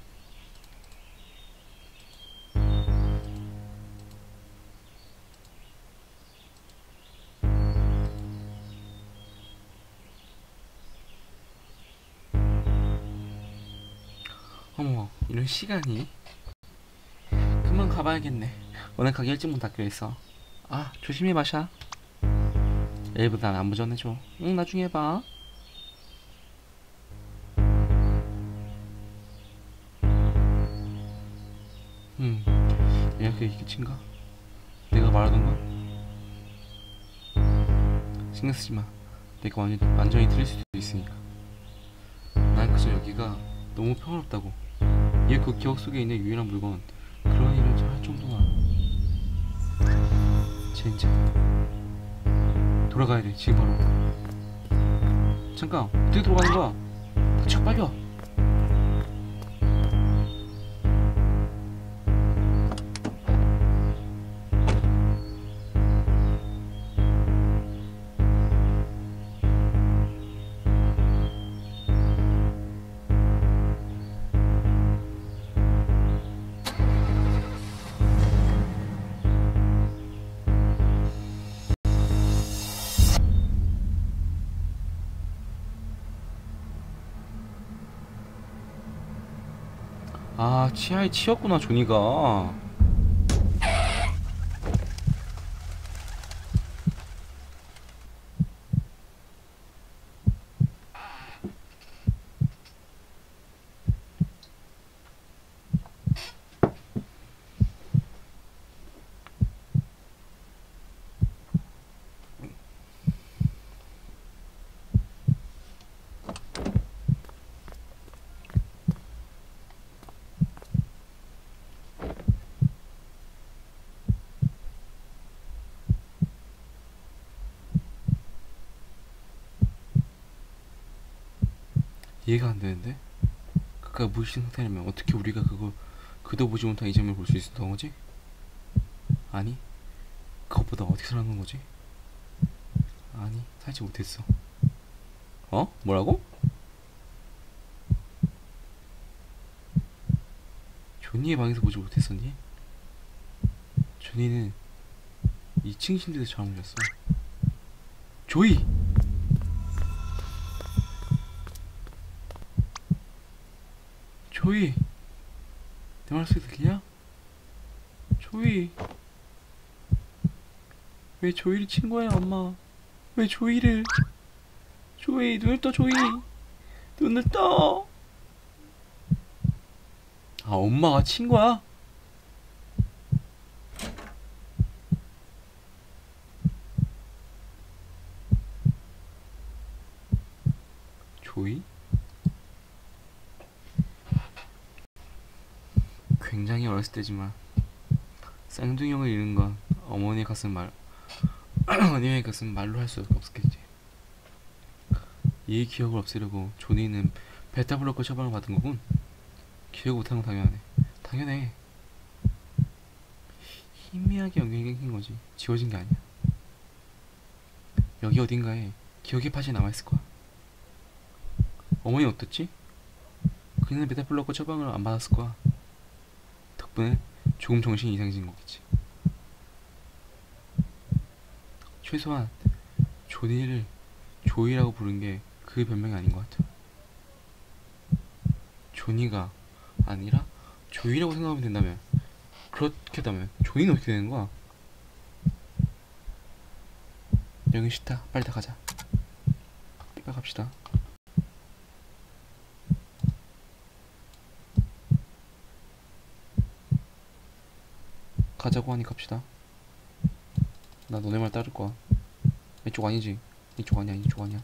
어머, 이런 시간이? 그만 가봐야겠네. 오늘 가게 일찍 문 닫기로 했어. 아, 조심히 마셔. 일부 난 안부 전해줘. 응, 나중에 봐. 얘가 그게 끝인가? 내가 말하던 건? 신경 쓰지 마. 내가 완전히 틀릴 수도 있으니까. 난 그저 여기가 너무 평화롭다고. 얘 그 기억 속에 있는 유일한 물건. 그런 일을 할 정도만. 젠장. 돌아가야 돼, 지금 바로. 잠깐, 어떻게 돌아가는 거야? 닥쳐, 빨리 와. 아, 치아에 치였구나, 조니가. 이해가 안 되는데? 그가 무의식 상태라면 어떻게 우리가 그도 보지 못한 이 점을 볼 수 있었던 거지? 아니, 그것보다 어떻게 살아난 거지? 아니, 살지 못했어. 어? 뭐라고? 조니의 방에서 보지 못했었니? 조니는 2층 침대에서 잠을 잤어. 조이! 조이! 내 말소리 들리냐? 조이! 왜 조이를 친 거야, 엄마? 왜 조이를? 조이, 눈을 떠, 조이! 눈을 떠! 아, 엄마가 친 거야? 조이? 굉장히 어렸을 때지만 쌍둥이 형을 잃은 건 어머니의 가슴 어머니의 가슴 말로 할 수 없겠지. 이 기억을 없애려고 조니는 베타블로커 처방을 받은 거군. 기억 못하는 건 당연하네. 당연해. 희미하게 영향이 생긴 거지. 지워진 게 아니야. 여기 어딘가에 기억의 팟이 남아있을 거야. 어머니는 어땠지? 그녀는 베타블로커 처방을 안 받았을 거야. 덕분에 조금 정신이 이상해진 거겠지. 최소한 조니를 조이라고 부른 게 그 별명이 아닌 것 같아. 조니가 아니라 조이라고 생각하면 된다면, 그렇게 하다면 조이는 어떻게 되는 거야? 여기 싫다. 빨리 다 가자. 빨리 갑시다. 가자고 하니 갑시다. 나 너네 말 따를 거야. 이쪽 아니지? 이쪽 아니야. 이쪽 아니야.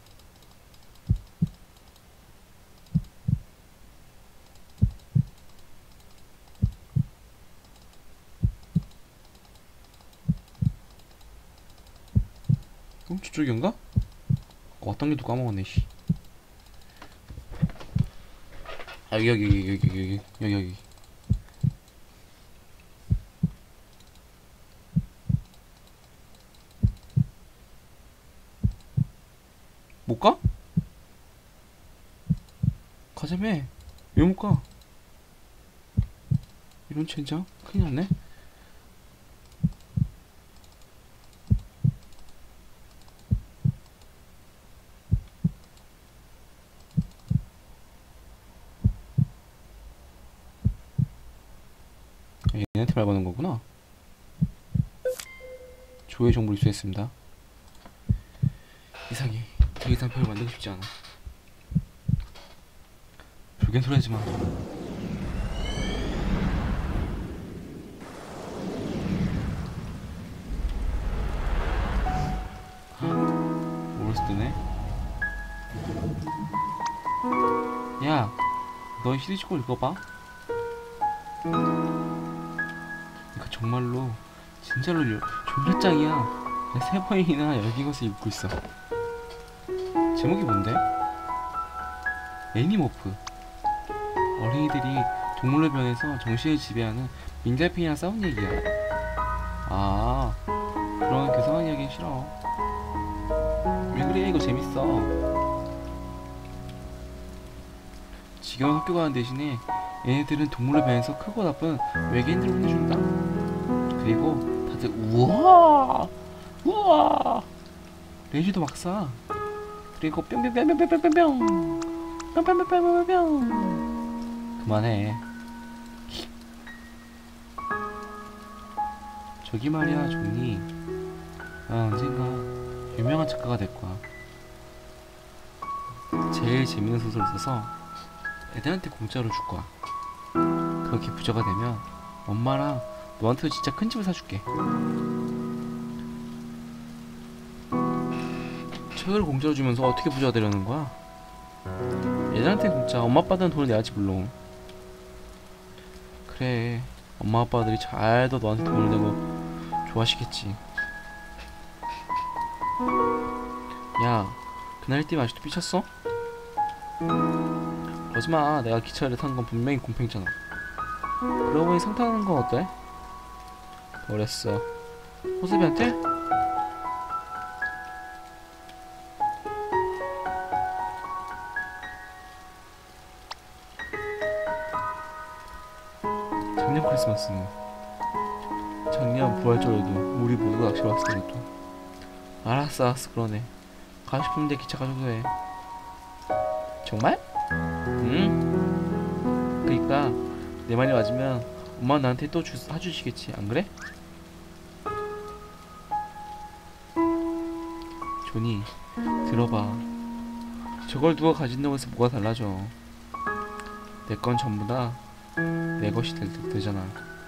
저쪽인가? 왔던 길도 까먹었네. 씨. 아, 여기. 못 가? 가자며. 왜 못 가? 이런 젠장? 큰일 났네. 얘네한테 말 거는 거구나. 조의 정보를 입수했습니다. 이상해. 더 이상 별을 만들고 싶지 않아. 불겐 소리 하지 마. 모르스 뜨네. 야, 너 시리즈고 읽어봐. 그러니까 정말로 진짜로 존나 짱이야. 3번이나 여기 것을 읽고 있어. 제목이 뭔데? 애니모프. 어린이들이 동물로 변해서 정신을 지배하는 민달팽이랑 싸운 얘기야. 아, 그런 괴상한 이야기는 싫어. 왜 그래? 이거 재밌어. 지겨운 학교 가는 대신에 얘네들은 동물로 변해서 크고 나쁜 외계인들을 혼내준다. 그리고 다들 우와 레이저도 막 쏴. 그리고 뿅뿅뿅뿅뿅뿅뿅뿅 뿅뿅뿅뿅뿅뿅. 그만해. 저기 말이야, 존니. 언젠가 유명한 작가가 될 거야. 제일 재밌는 소설을 써서 애들한테 공짜로 줄 거야. 그렇게 부자가 되면 엄마랑 너한테도 진짜 큰 집을 사줄게. 책을 공짜로 주면서 어떻게 부자가 되려는 거야? 애들한테 공짜. 엄마 아빠들은 돈을 내야지 물론. 그래, 엄마 아빠들이 잘도 너한테 돈을 내고 좋아하시겠지. 야, 그날 띠 아직도 삐쳤어? 그러지마. 내가 기차를 탄 건 분명히 공평했잖아. 그러고 보니 상 타는 건 어때? 뭐랬어? 호수비한테? 작년 크리스마스는, 작년 부활절에도 우리 모두가 낚시를 왔을 때도. 알았어 그러네. 가고 싶은데 기차 가져도 돼. 정말? 응? 그니까 내 말이 맞으면 엄마는 나한테 또 사주시겠지, 안 그래? 조니, 들어봐. 저걸 누가 가진다고 해서 뭐가 달라져. 내 건 전부 다 내 것이 되잖아.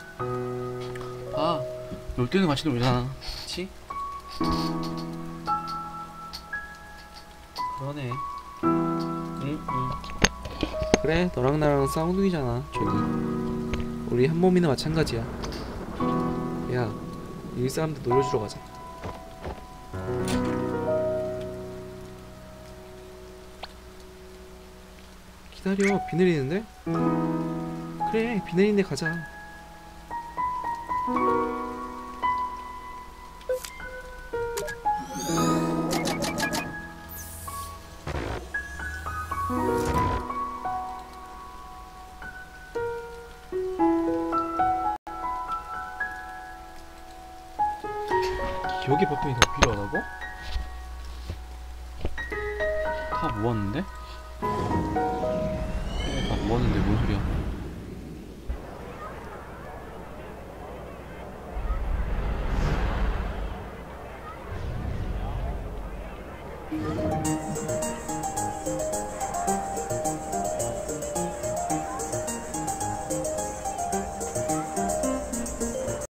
봐, 놀 때는 같이 놀잖아. 그치? 그러네. 응. 그래, 너랑 나랑 쌍둥이잖아, 조니. 우리 한 몸이나 마찬가지야. 야, 이 사람들 놀려주러 가자. 기다려. 비 내리는데? 그래, 비 내리는데 가자. 기억의 버튼이 더 필요하다고? 다 모았는데? 다 모았는데 뭔 소리야?